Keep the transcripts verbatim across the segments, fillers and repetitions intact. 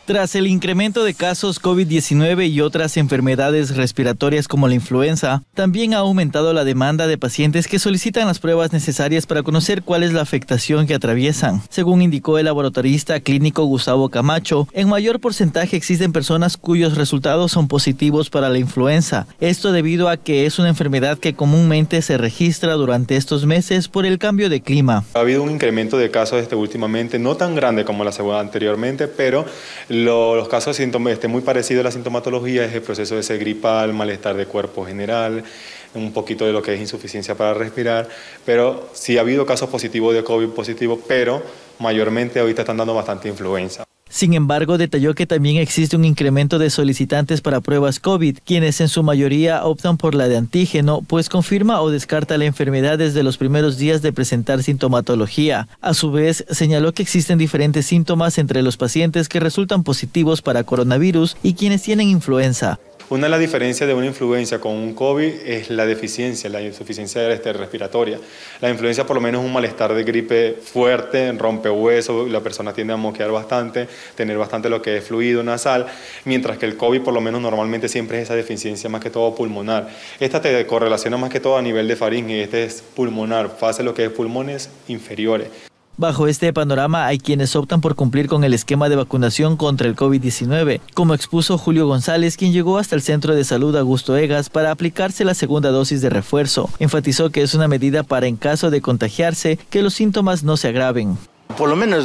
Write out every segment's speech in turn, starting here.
Tras el incremento de casos COVID diecinueve y otras enfermedades respiratorias como la influenza, también ha aumentado la demanda de pacientes que solicitan las pruebas necesarias para conocer cuál es la afectación que atraviesan. Según indicó el laboratorista clínico Gustavo Camacho, en mayor porcentaje existen personas cuyos resultados son positivos para la influenza. Esto debido a que es una enfermedad que comúnmente se registra durante estos meses por el cambio de clima. Ha habido un incremento de casos este, últimamente, no tan grande como la segunda anteriormente, pero Lo, los casos de síntomas este, muy parecidos a la sintomatología es el proceso de ser gripal, malestar de cuerpo general, un poquito de lo que es insuficiencia para respirar, pero sí ha habido casos positivos de COVID positivo, pero mayormente ahorita están dando bastante influenza. Sin embargo, detalló que también existe un incremento de solicitantes para pruebas COVID, quienes en su mayoría optan por la de antígeno, pues confirma o descarta la enfermedad desde los primeros días de presentar sintomatología. A su vez, señaló que existen diferentes síntomas entre los pacientes que resultan positivos para coronavirus y quienes tienen influenza. Una de las diferencias de una influencia con un COVID es la deficiencia, la insuficiencia este, respiratoria. La influencia por lo menos es un malestar de gripe fuerte, rompe huesos, la persona tiende a moquear bastante, tener bastante lo que es fluido nasal, mientras que el COVID por lo menos normalmente siempre es esa deficiencia más que todo pulmonar. Esta te correlaciona más que todo a nivel de faringe, este es pulmonar, hace lo que es pulmones inferiores. Bajo este panorama hay quienes optan por cumplir con el esquema de vacunación contra el COVID diecinueve, como expuso Julio González, quien llegó hasta el Centro de Salud Augusto Egas para aplicarse la segunda dosis de refuerzo. Enfatizó que es una medida para, en caso de contagiarse, que los síntomas no se agraven. Por lo menos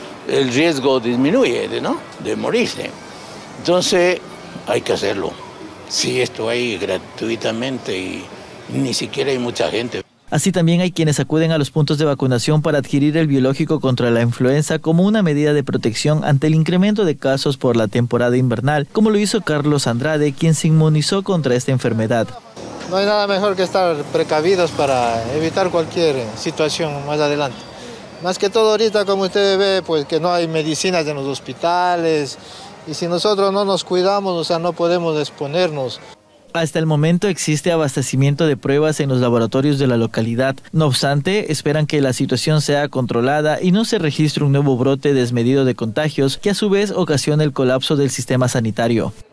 el riesgo disminuye, ¿no?, de morirse. Entonces hay que hacerlo. Sí, esto hay gratuitamente y ni siquiera hay mucha gente. Así también hay quienes acuden a los puntos de vacunación para adquirir el biológico contra la influenza como una medida de protección ante el incremento de casos por la temporada invernal, como lo hizo Carlos Andrade, quien se inmunizó contra esta enfermedad. No hay nada mejor que estar precavidos para evitar cualquier situación más adelante. Más que todo ahorita, como usted ve, pues que no hay medicinas en los hospitales y si nosotros no nos cuidamos, o sea, no podemos exponernos. Hasta el momento existe abastecimiento de pruebas en los laboratorios de la localidad. No obstante, esperan que la situación sea controlada y no se registre un nuevo brote desmedido de contagios que a su vez ocasione el colapso del sistema sanitario.